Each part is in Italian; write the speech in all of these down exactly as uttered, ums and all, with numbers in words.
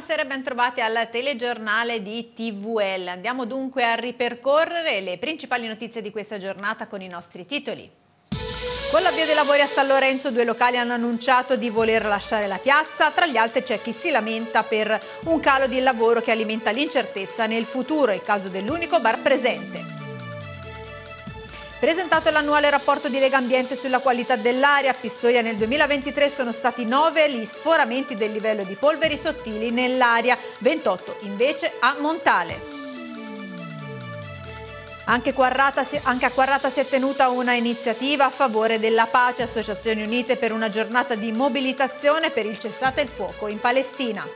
Buonasera e ben trovati al telegiornale di T V L. Andiamo dunque a ripercorrere le principali notizie di questa giornata con i nostri titoli. Con l'avvio dei lavori a San Lorenzo, due locali hanno annunciato di voler lasciare la piazza. Tra gli altri c'è chi si lamenta per un calo di lavoro che alimenta l'incertezza nel futuro. È il caso dell'unico bar presente. Presentato l'annuale rapporto di Legambiente sulla qualità dell'aria, a Pistoia nel duemilaventitré sono stati nove gli sforamenti del livello di polveri sottili nell'aria, ventotto invece a Montale. Anche, Quarrata, anche a Quarrata si è tenuta una iniziativa a favore della pace, Associazioni Unite per una giornata di mobilitazione per il cessate il fuoco in Palestina.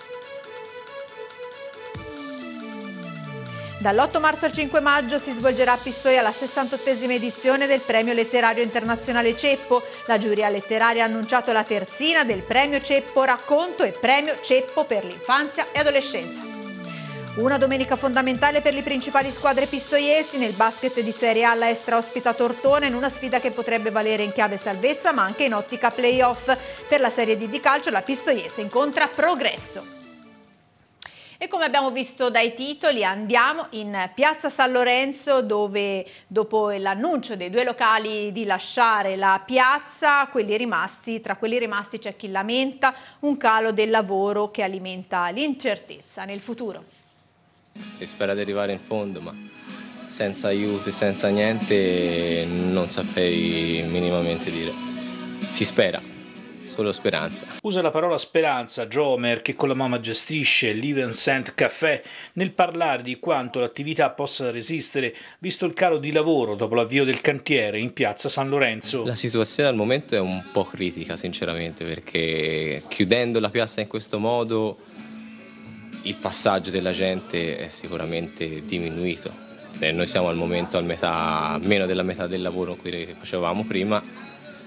Dall'otto marzo al cinque maggio si svolgerà a Pistoia la sessantottesima edizione del Premio Letterario Internazionale Ceppo. La giuria letteraria ha annunciato la terzina del Premio Ceppo Racconto e Premio Ceppo per l'infanzia e adolescenza. Una domenica fondamentale per le principali squadre pistoiesi. Nel basket di Serie A la Estra ospita Tortona in una sfida che potrebbe valere in chiave salvezza ma anche in ottica play-off. Per la Serie D di calcio la pistoiese incontra Progresso. E come abbiamo visto dai titoli andiamo in piazza San Lorenzo dove dopo l'annuncio dei due locali di lasciare la piazza, quelli rimasti, tra quelli rimasti c'è chi lamenta un calo del lavoro che alimenta l'incertezza nel futuro. Si spera di arrivare in fondo ma senza aiuti, senza niente non saprei minimamente dire. Si spera. Solo speranza. Usa la parola speranza Jomer, che con la mamma gestisce l'Even Saint Café, nel parlare di quanto l'attività possa resistere visto il calo di lavoro dopo l'avvio del cantiere in piazza San Lorenzo. La situazione al momento è un po' critica sinceramente, perché chiudendo la piazza in questo modo il passaggio della gente è sicuramente diminuito. Noi siamo al momento al metà, meno della metà del lavoro che facevamo prima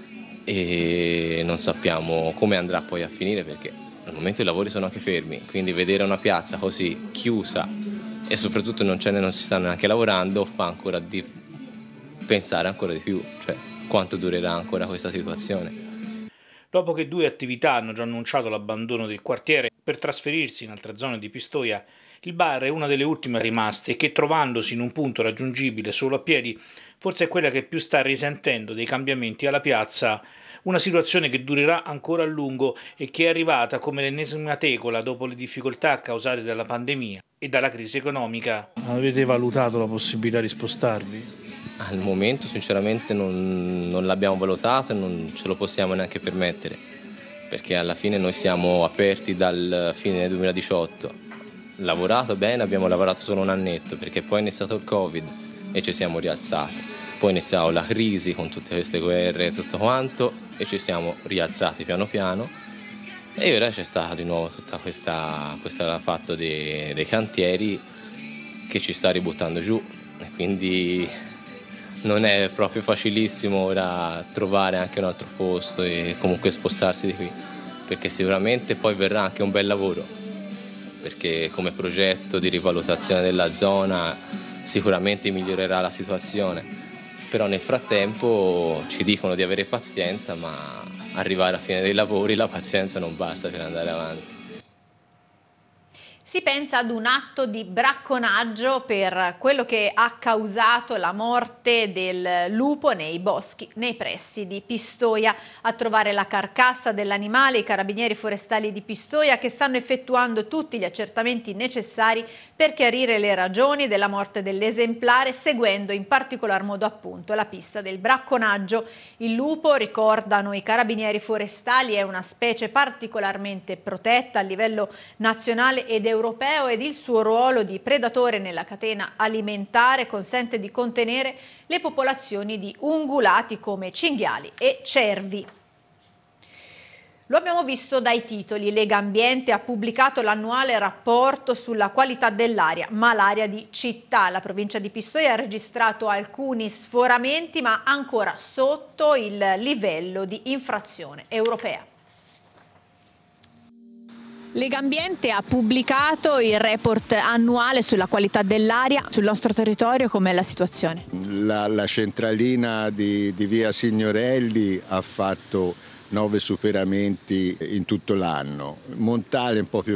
e non sappiamo come andrà poi a finire, perché al momento i lavori sono anche fermi, quindi vedere una piazza così chiusa e soprattutto non, ce ne, non si sta neanche lavorando fa ancora di pensare ancora di più, cioè quanto durerà ancora questa situazione. Dopo che due attività hanno già annunciato l'abbandono del quartiere per trasferirsi in altre zone di Pistoia, il bar è una delle ultime rimaste che, trovandosi in un punto raggiungibile solo a piedi, forse è quella che più sta risentendo dei cambiamenti alla piazza, una situazione che durerà ancora a lungo e che è arrivata come l'ennesima tecola dopo le difficoltà causate dalla pandemia e dalla crisi economica. Avete valutato la possibilità di spostarvi? Al momento sinceramente non, non l'abbiamo valutato e non ce lo possiamo neanche permettere, perché alla fine noi siamo aperti dal fine duemiladiciotto, lavorato bene, abbiamo lavorato solo un annetto perché poi è iniziato il Covid e ci siamo rialzati. Poi è iniziata la crisi con tutte queste guerre e tutto quanto e ci siamo rialzati piano piano e ora c'è stata di nuovo tutta questa, questa fatto dei, dei cantieri che ci sta ributtando giù e quindi non è proprio facilissimo ora trovare anche un altro posto e comunque spostarsi di qui, perché sicuramente poi verrà anche un bel lavoro, perché come progetto di rivalutazione della zona sicuramente migliorerà la situazione. Però nel frattempo ci dicono di avere pazienza, ma arrivare alla fine dei lavori la pazienza non basta per andare avanti. Si pensa ad un atto di bracconaggio per quello che ha causato la morte del lupo nei boschi, nei pressi di Pistoia. A trovare la carcassa dell'animale i carabinieri forestali di Pistoia, che stanno effettuando tutti gli accertamenti necessari per chiarire le ragioni della morte dell'esemplare, seguendo in particolar modo appunto la pista del bracconaggio. Il lupo, ricordano i carabinieri forestali, è una specie particolarmente protetta a livello nazionale ed europeo ed il suo ruolo di predatore nella catena alimentare consente di contenere le popolazioni di ungulati come cinghiali e cervi. Lo abbiamo visto dai titoli. Legambiente ha pubblicato l'annuale rapporto sulla qualità dell'aria, malaria di città. La provincia di Pistoia ha registrato alcuni sforamenti, ma ancora sotto il livello di infrazione europea. Legambiente ha pubblicato il report annuale sulla qualità dell'aria. Sul nostro territorio com'è la situazione? La, la centralina di, di via Signorelli ha fatto nove superamenti in tutto l'anno. Montale un po' più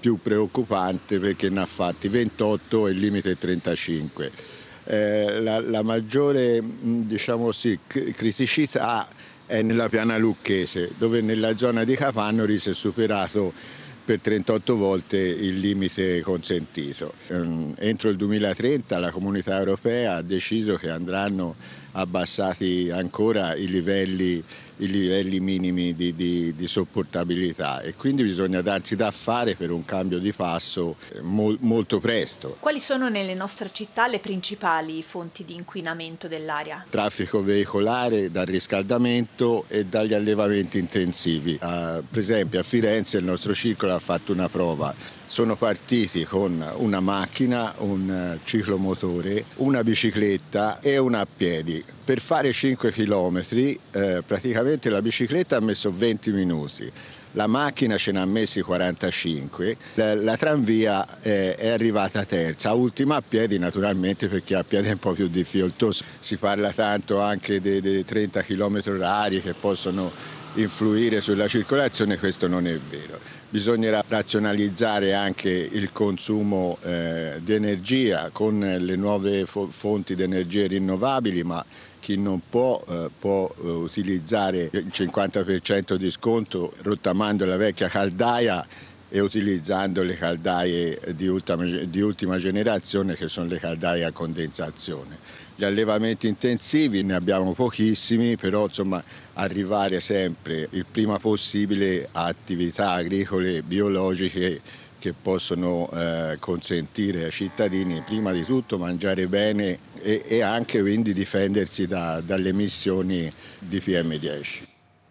più preoccupante perché ne ha fatti ventotto e il limite è trentacinque. Eh, la, la maggiore diciamo sì, criticità è nella piana lucchese, dove nella zona di Capannori si è superato per trentotto volte il limite consentito. Entro il duemilatrenta la Comunità Europea ha deciso che andranno abbassati ancora i livelli, i livelli minimi di, di, di sopportabilità e quindi bisogna darsi da fare per un cambio di passo mo, molto presto. Quali sono nelle nostre città le principali fonti di inquinamento dell'aria? Traffico veicolare, dal riscaldamento e dagli allevamenti intensivi. Uh, per esempio a Firenze il nostro circolo ha fatto una prova. Sono partiti con una macchina, un ciclomotore, una bicicletta e una a piedi. Per fare cinque chilometri eh, praticamente la bicicletta ha messo venti minuti, la macchina ce ne ha messi quarantacinque, la, la tranvia eh, è arrivata terza, ultima a piedi naturalmente perché a piedi è un po' più difficoltoso. Si parla tanto anche dei, dei trenta chilometri orari che possono influire sulla circolazione, questo non è vero. Bisognerà razionalizzare anche il consumo eh, di energia con le nuove fo- fonti di energie rinnovabili, ma chi non può eh, può eh, utilizzare il cinquanta per cento di sconto rottamando la vecchia caldaia e utilizzando le caldaie di ultima, di ultima generazione che sono le caldaie a condensazione. Gli allevamenti intensivi ne abbiamo pochissimi, però insomma arrivare sempre il prima possibile a attività agricole biologiche che possono eh, consentire ai cittadini prima di tutto mangiare bene e, e anche quindi difendersi da, dalle emissioni di P M dieci.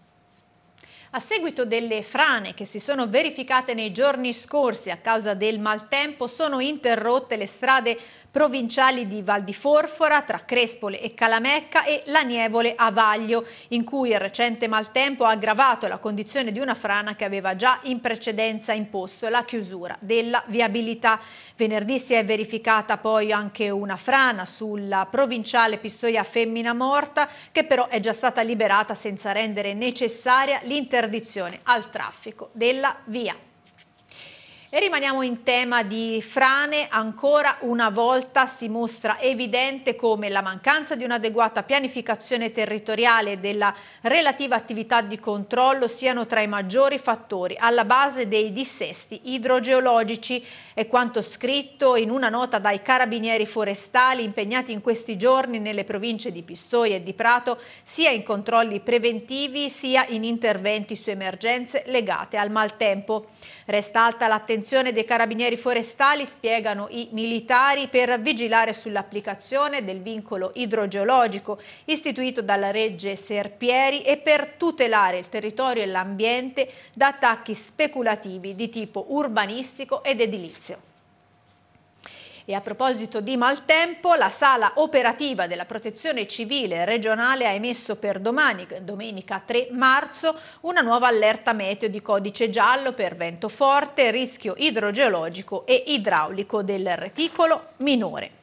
A seguito delle frane che si sono verificate nei giorni scorsi a causa del maltempo, sono interrotte le strade provinciali di Val di Forfora tra Crespole e Calamecca e Lanievole a Vaglio, in cui il recente maltempo ha aggravato la condizione di una frana che aveva già in precedenza imposto la chiusura della viabilità. Venerdì si è verificata poi anche una frana sulla provinciale Pistoia Femmina Morta, che però è già stata liberata senza rendere necessaria l'interdizione al traffico della via. E rimaniamo in tema di frane. Ancora una volta si mostra evidente come la mancanza di un'adeguata pianificazione territoriale e della relativa attività di controllo siano tra i maggiori fattori alla base dei dissesti idrogeologici. È quanto scritto in una nota dai carabinieri forestali impegnati in questi giorni nelle province di Pistoia e di Prato, sia in controlli preventivi sia in interventi su emergenze legate al maltempo. Resta alta l'attenzione dei carabinieri forestali, spiegano i militari, per vigilare sull'applicazione del vincolo idrogeologico istituito dalla legge Serpieri e per tutelare il territorio e l'ambiente da attacchi speculativi di tipo urbanistico ed edilizio. E a proposito di maltempo, la sala operativa della Protezione Civile regionale ha emesso per domani, domenica tre marzo, una nuova allerta meteo di codice giallo per vento forte, rischio idrogeologico e idraulico del reticolo minore.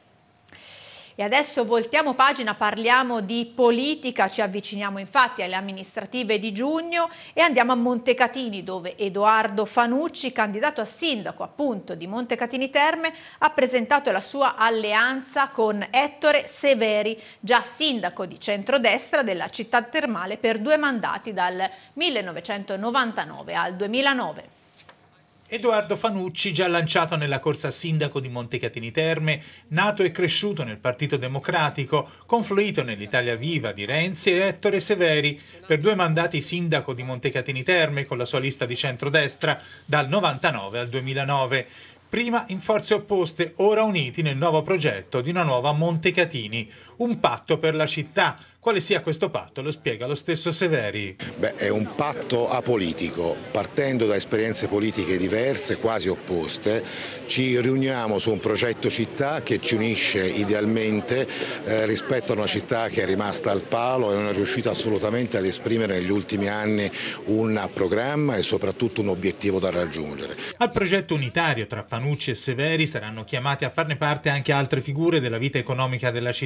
E adesso voltiamo pagina, parliamo di politica, ci avviciniamo infatti alle amministrative di giugno e andiamo a Montecatini, dove Edoardo Fanucci, candidato a sindaco appunto di Montecatini Terme, ha presentato la sua alleanza con Ettore Severi, già sindaco di centrodestra della città termale per due mandati dal millenovecentonovantanove al duemilanove. Edoardo Fanucci, già lanciato nella corsa a sindaco di Montecatini Terme, nato e cresciuto nel Partito Democratico, confluito nell'Italia Viva di Renzi, e Ettore Severi, per due mandati sindaco di Montecatini Terme con la sua lista di centrodestra dal novantanove al duemilanove. Prima in forze opposte, ora uniti nel nuovo progetto di una nuova Montecatini, un patto per la città. Quale sia questo patto lo spiega lo stesso Severi. Beh, è un patto apolitico, partendo da esperienze politiche diverse, quasi opposte. Ci riuniamo su un progetto città che ci unisce idealmente eh, rispetto a una città che è rimasta al palo e non è riuscita assolutamente ad esprimere negli ultimi anni un programma e soprattutto un obiettivo da raggiungere. Al progetto unitario tra Fanucci e Severi saranno chiamati a farne parte anche altre figure della vita economica della città,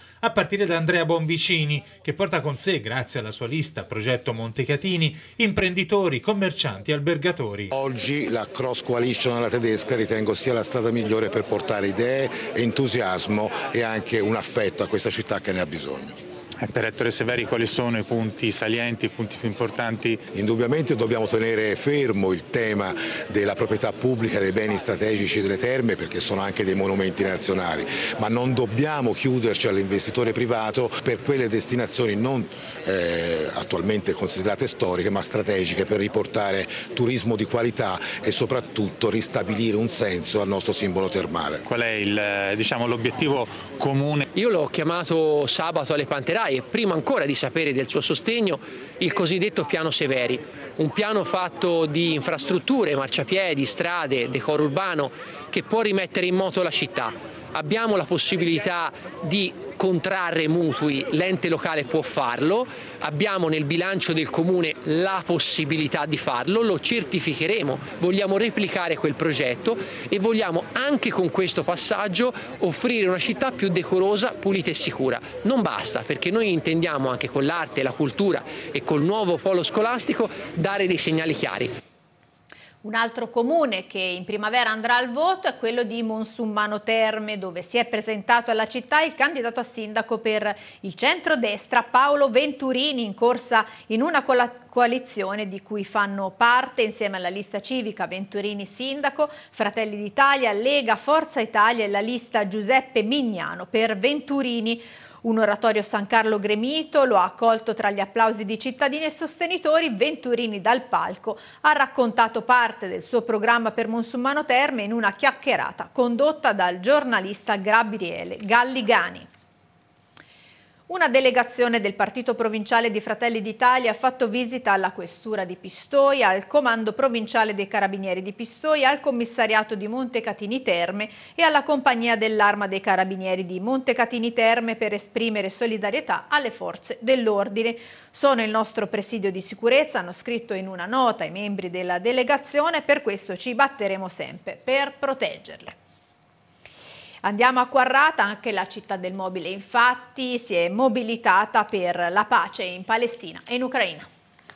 a partire da Andrea Bonvicini, che porta con sé, grazie alla sua lista Progetto Montecatini, imprenditori, commercianti, albergatori. Oggi la Cross Coalition alla tedesca ritengo sia la strada migliore per portare idee, entusiasmo e anche un affetto a questa città che ne ha bisogno. Per Ettore Severi quali sono i punti salienti, i punti più importanti? Indubbiamente dobbiamo tenere fermo il tema della proprietà pubblica dei beni strategici delle terme, perché sono anche dei monumenti nazionali, ma non dobbiamo chiuderci all'investitore privato per quelle destinazioni non eh, attualmente considerate storiche ma strategiche, per riportare turismo di qualità e soprattutto ristabilire un senso al nostro simbolo termale. Qual è il, diciamo, l'obiettivo comune? Io l'ho chiamato sabato alle Panteraie, prima ancora di sapere del suo sostegno, il cosiddetto piano Severi, un piano fatto di infrastrutture, marciapiedi, strade, decoro urbano che può rimettere in moto la città. Abbiamo la possibilità di contrarre mutui, l'ente locale può farlo, abbiamo nel bilancio del comune la possibilità di farlo, lo certificheremo, vogliamo replicare quel progetto e vogliamo anche con questo passaggio offrire una città più decorosa, pulita e sicura. Non basta, perché noi intendiamo anche con l'arte, la cultura e col nuovo polo scolastico dare dei segnali chiari. Un altro comune che in primavera andrà al voto è quello di Monsummano Terme, dove si è presentato alla città il candidato a sindaco per il centrodestra Paolo Venturini, in corsa in una coalizione di cui fanno parte, insieme alla lista civica Venturini Sindaco, Fratelli d'Italia, Lega, Forza Italia e la lista Giuseppe Mignano per Venturini. Un oratorio San Carlo gremito lo ha accolto tra gli applausi di cittadini e sostenitori. Venturini dal palco ha raccontato parte del suo programma per Monsummano Terme in una chiacchierata condotta dal giornalista Gabriele Galligani. Una delegazione del partito provinciale di Fratelli d'Italia ha fatto visita alla questura di Pistoia, al comando provinciale dei carabinieri di Pistoia, al commissariato di Montecatini Terme e alla compagnia dell'Arma dei Carabinieri di Montecatini Terme per esprimere solidarietà alle forze dell'ordine. Sono il nostro presidio di sicurezza, hanno scritto in una nota i membri della delegazione, per questo ci batteremo sempre per proteggerle. Andiamo a Quarrata, anche la città del mobile infatti si è mobilitata per la pace in Palestina e in Ucraina.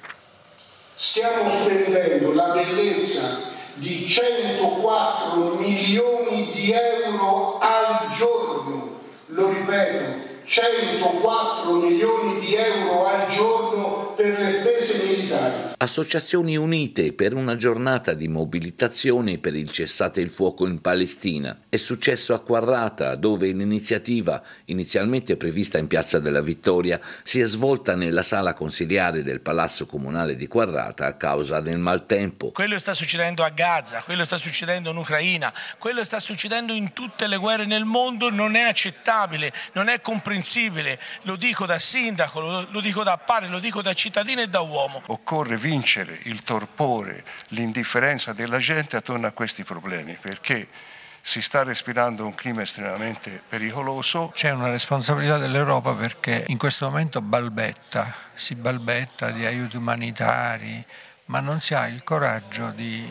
Stiamo spendendo la bellezza di centoquattro milioni di euro al giorno, lo ripeto, centoquattro milioni di euro al giorno per le spese militari. Associazioni unite per una giornata di mobilitazione per il cessate il fuoco in Palestina. È successo a Quarrata, dove l'iniziativa, inizialmente prevista in Piazza della Vittoria, si è svolta nella sala consiliare del Palazzo Comunale di Quarrata a causa del maltempo. Quello sta succedendo a Gaza, quello sta succedendo in Ucraina, quello sta succedendo in tutte le guerre nel mondo, non è accettabile, non è comprensibile. Lo dico da sindaco, lo, lo dico da padre, lo dico da cittadino e da uomo. Occorre vincere il torpore, l'indifferenza della gente attorno a questi problemi, perché si sta respirando un clima estremamente pericoloso. C'è una responsabilità dell'Europa perché in questo momento balbetta, si balbetta di aiuti umanitari, ma non si ha il coraggio di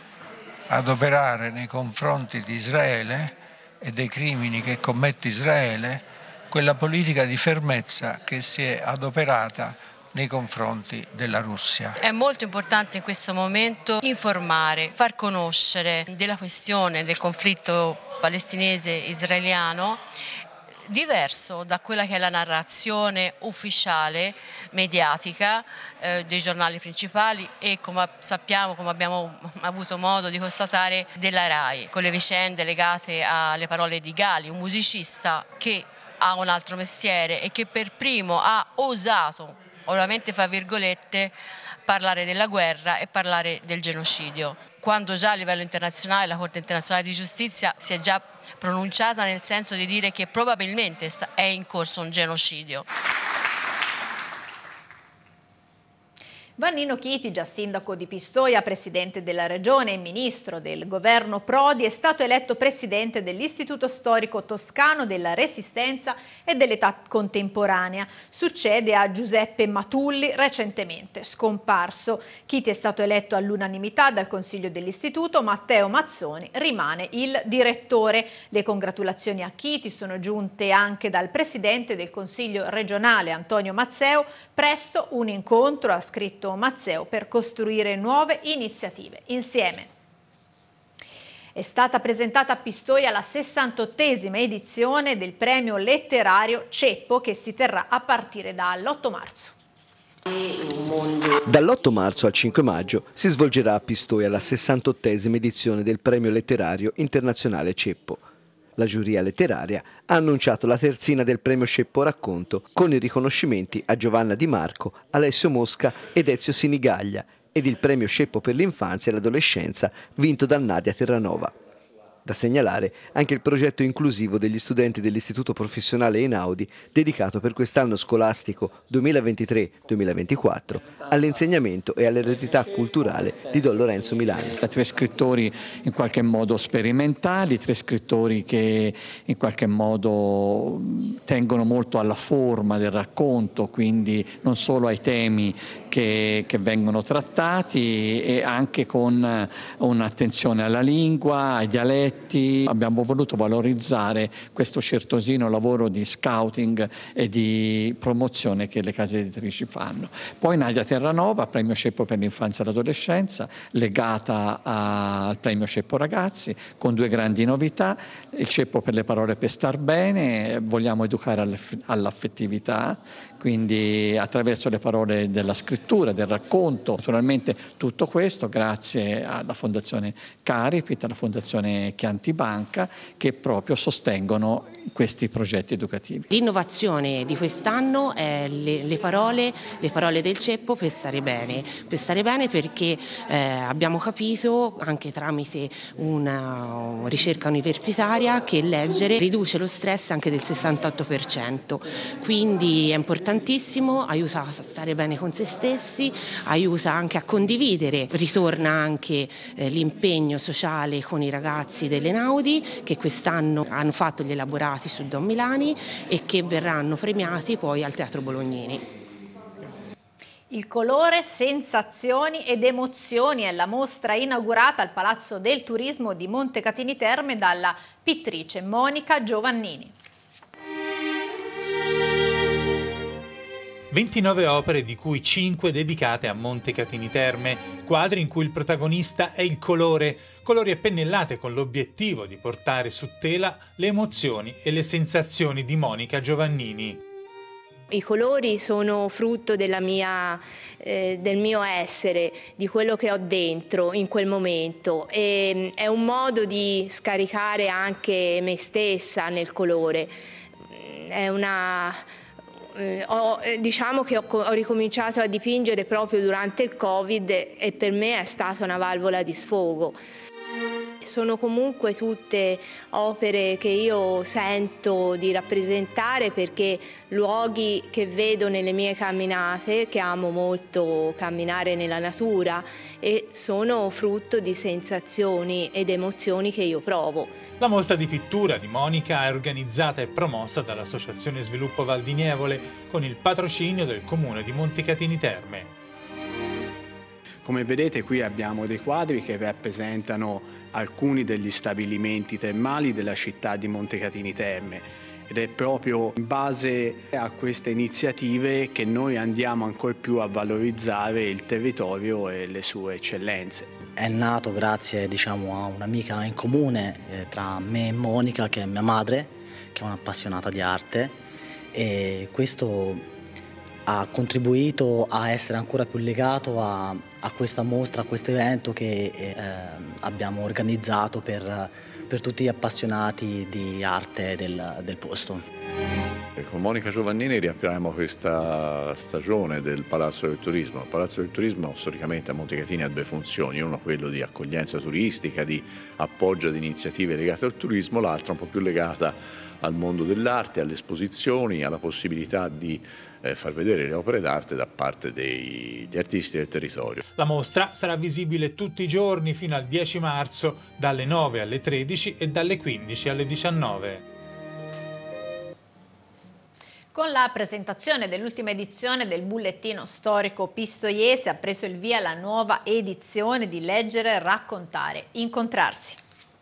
adoperare nei confronti di Israele e dei crimini che commette Israele quella politica di fermezza che si è adoperata nei confronti della Russia. È molto importante in questo momento informare, far conoscere della questione del conflitto palestinese-israeliano diverso da quella che è la narrazione ufficiale, mediatica, eh, dei giornali principali e come sappiamo, come abbiamo avuto modo di constatare, della RAI, con le vicende legate alle parole di Gali, un musicista che ha un altro mestiere e che per primo ha osato, ovviamente fra virgolette, parlare della guerra e parlare del genocidio. Quando già a livello internazionale la Corte internazionale di giustizia si è già pronunciata nel senso di dire che probabilmente è in corso un genocidio. Vannino Chiti, già sindaco di Pistoia, presidente della regione e ministro del governo Prodi, è stato eletto presidente dell'Istituto Storico Toscano della Resistenza e dell'Età Contemporanea. Succede a Giuseppe Matulli, recentemente scomparso. Chiti è stato eletto all'unanimità dal Consiglio dell'Istituto, Matteo Mazzoni rimane il direttore. Le congratulazioni a Chiti sono giunte anche dal presidente del Consiglio regionale Antonio Mazzeo. Presto un incontro, ha scritto Mazzeo, per costruire nuove iniziative insieme. È stata presentata a Pistoia la sessantottesima edizione del premio letterario Ceppo, che si terrà a partire dall'otto marzo. Dall'otto marzo al cinque maggio si svolgerà a Pistoia la sessantottesima edizione del premio letterario internazionale Ceppo. La giuria letteraria ha annunciato la terzina del premio Ceppo Racconto con i riconoscimenti a Giovanna Di Marco, Alessio Mosca ed Ezio Sinigaglia ed il premio Ceppo per l'infanzia e l'adolescenza vinto da Nadia Terranova. Da segnalare anche il progetto inclusivo degli studenti dell'Istituto Professionale Einaudi dedicato per quest'anno scolastico duemilaventitré duemilaventiquattro all'insegnamento e all'eredità culturale di Don Lorenzo Milani. Tre scrittori in qualche modo sperimentali, tre scrittori che in qualche modo tengono molto alla forma del racconto, quindi non solo ai temi che, che vengono trattati, e anche con un'attenzione alla lingua, ai dialetti. Abbiamo voluto valorizzare questo certosino lavoro di scouting e di promozione che le case editrici fanno. Poi Nadia Terranova, premio Ceppo per l'infanzia e l'adolescenza, legata a, al premio Ceppo Ragazzi, con due grandi novità: il Ceppo per le parole per star bene, vogliamo educare all'affettività, quindi attraverso le parole della scrittura, del racconto. Naturalmente tutto questo grazie alla Fondazione Caripit, alla Fondazione Chiantibanca, che proprio sostengono questi progetti educativi. L'innovazione di quest'anno è le, le parole, le parole del Ceppo per stare bene, per stare bene perché eh, abbiamo capito anche tramite una ricerca universitaria che leggere riduce lo stress anche del sessantotto per cento, quindi è importantissimo, aiuta a stare bene con se stessi, aiuta anche a condividere, ritorna anche eh, l'impegno sociale con i ragazzi dell'Einaudi che quest'anno hanno fatto gli elaborati su Don Milani e che verranno premiati poi al Teatro Bolognini. Il colore, sensazioni ed emozioni è la mostra inaugurata al Palazzo del Turismo di Montecatini Terme dalla pittrice Monica Giovannini. ventinove opere, di cui cinque dedicate a Montecatini Terme, quadri in cui il protagonista è il colore, colori a pennellate con l'obiettivo di portare su tela le emozioni e le sensazioni di Monica Giovannini. I colori sono frutto della mia, eh, del mio essere, di quello che ho dentro in quel momento, e è un modo di scaricare anche me stessa nel colore. È una... Eh, ho, diciamo che ho, ho ricominciato a dipingere proprio durante il Covid e per me è stata una valvola di sfogo. Sono comunque tutte opere che io sento di rappresentare perché luoghi che vedo nelle mie camminate, che amo molto camminare nella natura, e sono frutto di sensazioni ed emozioni che io provo. La mostra di pittura di Monica è organizzata e promossa dall'Associazione Sviluppo Val di Nievole con il patrocinio del Comune di Montecatini Terme. Come vedete, qui abbiamo dei quadri che rappresentano alcuni degli stabilimenti termali della città di Montecatini Terme, ed è proprio in base a queste iniziative che noi andiamo ancor più a valorizzare il territorio e le sue eccellenze. È nato grazie, diciamo, a un'amica in comune eh, tra me e Monica, che è mia madre, che è un'appassionata di arte, e questo ha contribuito a essere ancora più legato a, a questa mostra, a questo evento che eh, abbiamo organizzato per, per tutti gli appassionati di arte del, del posto. E con Monica Giovannini riapriamo questa stagione del Palazzo del Turismo. Il Palazzo del Turismo storicamente a Montecatini ha due funzioni, uno quello di accoglienza turistica, di appoggio ad iniziative legate al turismo, l'altra un po' più legata al mondo dell'arte, alle esposizioni, alla possibilità di eh, far vedere le opere d'arte da parte degli artisti del territorio. La mostra sarà visibile tutti i giorni fino al dieci marzo dalle nove alle tredici e dalle quindici alle diciannove. Con la presentazione dell'ultima edizione del Bullettino Storico Pistoiese ha preso il via la nuova edizione di Leggere, Raccontare, Incontrarsi.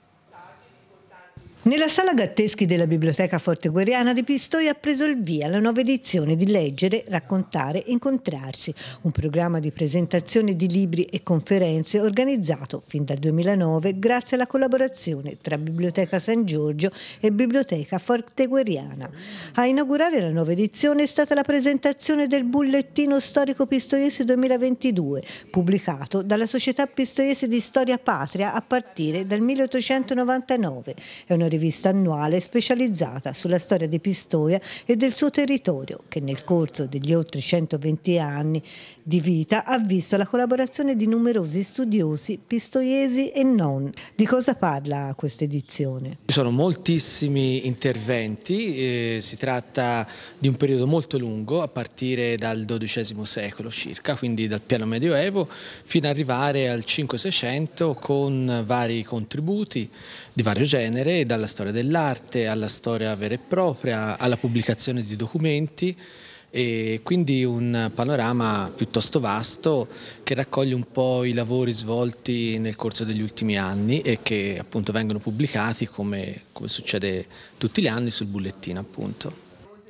Nella sala Gatteschi della Biblioteca Fortegueriana di Pistoia ha preso il via la nuova edizione di Leggere, Raccontare, Incontrarsi, un programma di presentazione di libri e conferenze organizzato fin dal duemilanove grazie alla collaborazione tra Biblioteca San Giorgio e Biblioteca Fortegueriana. A inaugurare la nuova edizione è stata la presentazione del Bullettino Storico Pistoiese duemilaventidue, pubblicato dalla Società Pistoiese di Storia Patria a partire dal milleottocentonovantanove. È una rivista annuale specializzata sulla storia di Pistoia e del suo territorio, che nel corso degli oltre centoventi anni di vita ha visto la collaborazione di numerosi studiosi pistoiesi e non. Di cosa parla questa edizione? Ci sono moltissimi interventi, eh, si tratta di un periodo molto lungo, a partire dal dodicesimo secolo circa, quindi dal pieno medioevo, fino ad arrivare al cinquecento seicento con vari contributi di vario genere, dalla storia dell'arte alla storia vera e propria, alla pubblicazione di documenti, e quindi un panorama piuttosto vasto che raccoglie un po' i lavori svolti nel corso degli ultimi anni e che appunto vengono pubblicati come, come succede tutti gli anni sul bullettino appunto.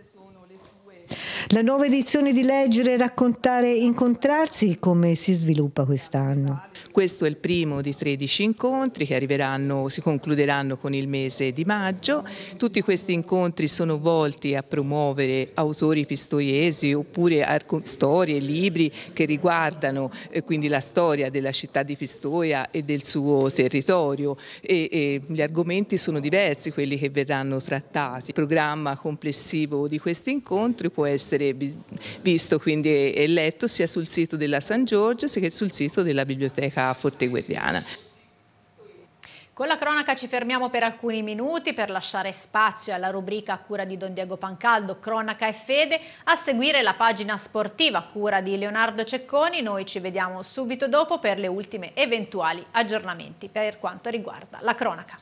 La nuova edizione di Leggere, Raccontare, Incontrarsi come si sviluppa quest'anno? Questo è il primo di tredici incontri che arriveranno, si concluderanno con il mese di maggio. Tutti questi incontri sono volti a promuovere autori pistoiesi oppure storie, libri che riguardano eh, quindi la storia della città di Pistoia e del suo territorio e, e gli argomenti sono diversi, quelli che verranno trattati. Il programma complessivo di questi incontri può essere visto quindi e letto sia sul sito della San Giorgio sia che sul sito della Biblioteca Fortegueriana. Con la cronaca ci fermiamo per alcuni minuti per lasciare spazio alla rubrica a cura di Don Diego Pancaldo, Cronaca e Fede, a seguire la pagina sportiva a cura di Leonardo Cecconi. Noi ci vediamo subito dopo per le ultime eventuali aggiornamenti per quanto riguarda la cronaca.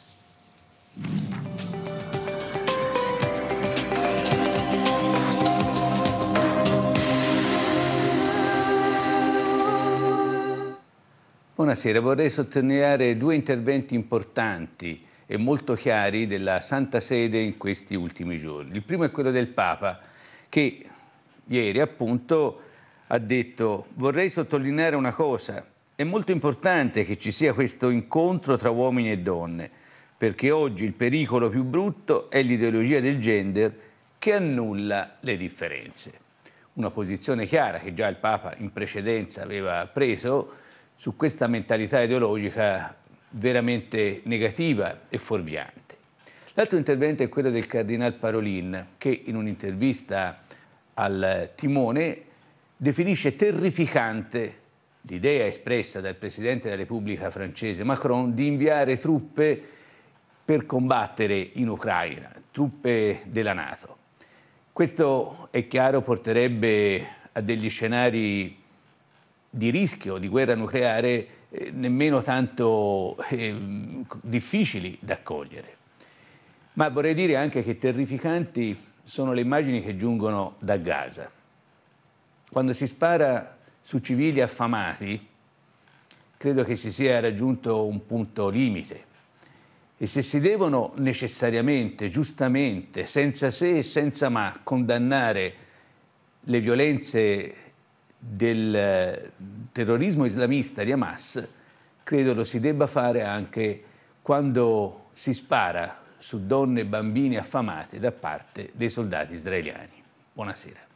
Buonasera, vorrei sottolineare due interventi importanti e molto chiari della Santa Sede in questi ultimi giorni. Il primo è quello del Papa, che ieri appunto ha detto: vorrei sottolineare una cosa, è molto importante che ci sia questo incontro tra uomini e donne, perché oggi il pericolo più brutto è l'ideologia del gender che annulla le differenze. Una posizione chiara che già il Papa in precedenza aveva preso su questa mentalità ideologica veramente negativa e fuorviante. L'altro intervento è quello del Cardinal Parolin, che in un'intervista al Timone definisce terrificante l'idea espressa dal Presidente della Repubblica francese Macron di inviare truppe per combattere in Ucraina, truppe della NATO. Questo, è chiaro, porterebbe a degli scenari di rischio di guerra nucleare eh, nemmeno tanto eh, difficili da accogliere. Ma vorrei dire anche che terrificanti sono le immagini che giungono da Gaza. Quando si spara su civili affamati, credo che si sia raggiunto un punto limite. E se si devono necessariamente, giustamente, senza se e senza ma, condannare le violenze del terrorismo islamista di Hamas, credo lo si debba fare anche quando si spara su donne e bambini affamati da parte dei soldati israeliani. Buonasera.